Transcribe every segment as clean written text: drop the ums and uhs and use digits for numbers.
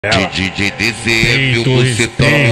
DJ DCM, você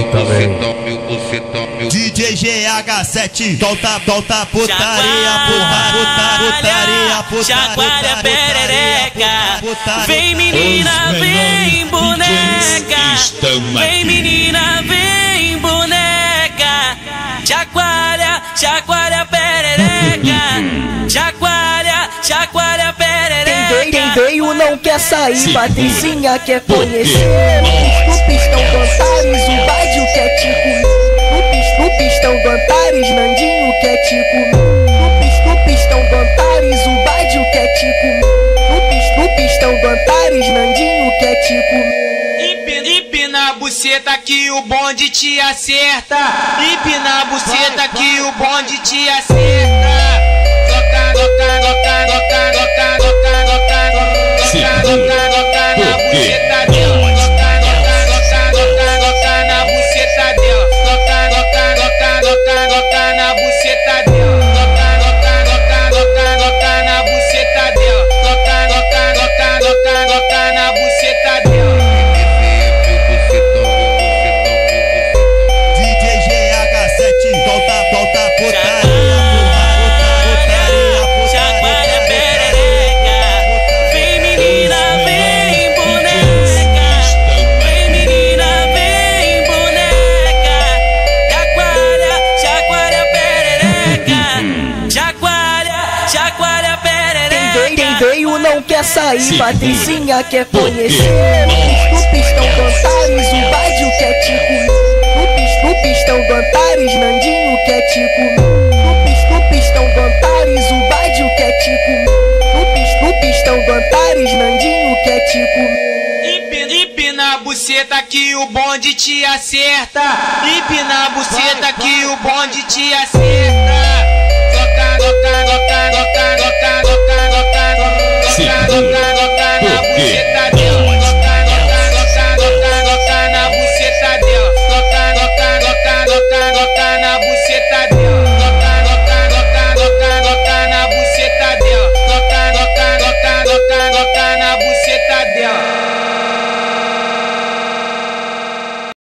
tome. DJ GH7, solta putaria, putaria. Chacoalha perereca, vem menina, vem boneca, vem menina, vem boneca. Chacoalha perereca, chacoalha perereca. Quem veio não quer sair, Patricinha quer conhecer. No pistão do Antares, o Bádio quer te comer. No pistão do Antares, Nandinho quer te comer. No pistão do Antares, o Bádio quer te comer. No pistão do Antares, Nandinho quer te comer. Empina a buceta que o bonde te acerta. Empina a buceta que o bonde te acerta. Toca na buceta dela. Toca na buceta dela. Toca na buceta dela. Toca na buceta dela. Toca na buceta dela. DJ GH7, solta putaria. Chacoalha perereca. Quem veio não quer sair, Patricinha quer conhecer. No pistão do Antares, o Bádio quer te comer. No pistão do Antares, Nandinho quer te comer. No pistão do Antares, o Bádio quer te comer. No pistão do Antares, Nandinho quer te comer. Empina a buceta que o bonde te acerta. Empina a buceta que o bonde te acerta. Toca na buceta dela. Toca na buceta dela. Toca na buceta dela. Toca na buceta dela. Toca na buceta dela.